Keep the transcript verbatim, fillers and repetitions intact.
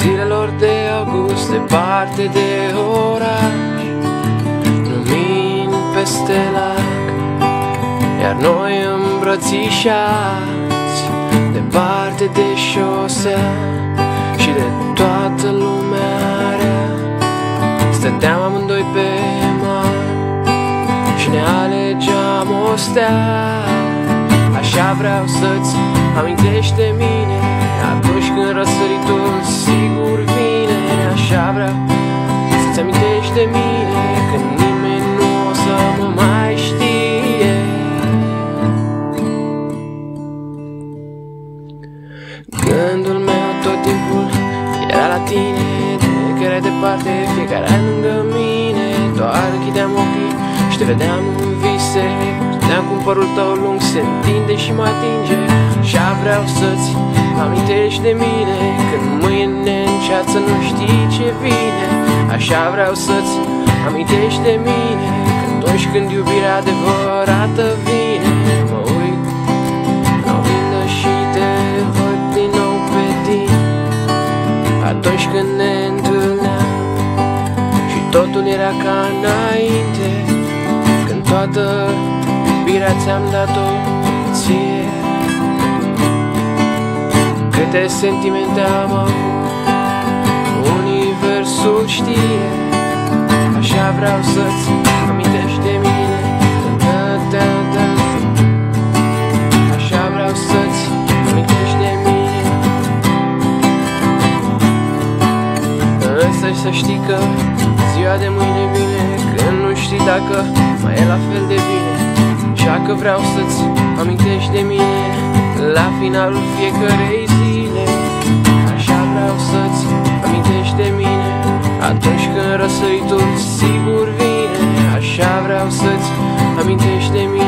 zilelor de august, departe de oraș, lumini peste lac, iar noi îmbrățișați, departe de șosea și de toată lumea rea. Stăteam amândoi pe mare și ne alegeam o stea. Așa vreau să-ți amintești de mine atunci când răsăritul sigur vine. Așa vreau să-ți amintești de mine când nimeni nu o să mă mai știe. Gândul meu tot timpul era la tine, de că erai departe, fiecare ai lângă mine. Doar închideam ochii și te vedeam în vise, stăteam cu părul tău lung, se întinde și mă atinge. Așa vreau să-ți amintești de mine când mâine în ceață nu știi ce vine. Așa vreau să-ți amintești de mine că atunci când iubirea adevărată vine. Mă uit în oglindă și te văd din nou pe tine atunci când ne întâlneam și totul era ca înainte, când toată iubirea ți-am dat-o ție. Câte sentimente am avut, universul știe. Așa vreau să-ți amintești de mine, da, da, da. Așa vreau să-ți amintești de mine. Însă să știi că ziua de mâine vine, când nu știi dacă mai e la fel de bine. Așa că vreau să-ți amintești de mine la finalul fiecărei zile. Așa vreau să-ți amintești de mine atunci când răsăritul sigur vine. Așa vreau să-ți amintești de mine.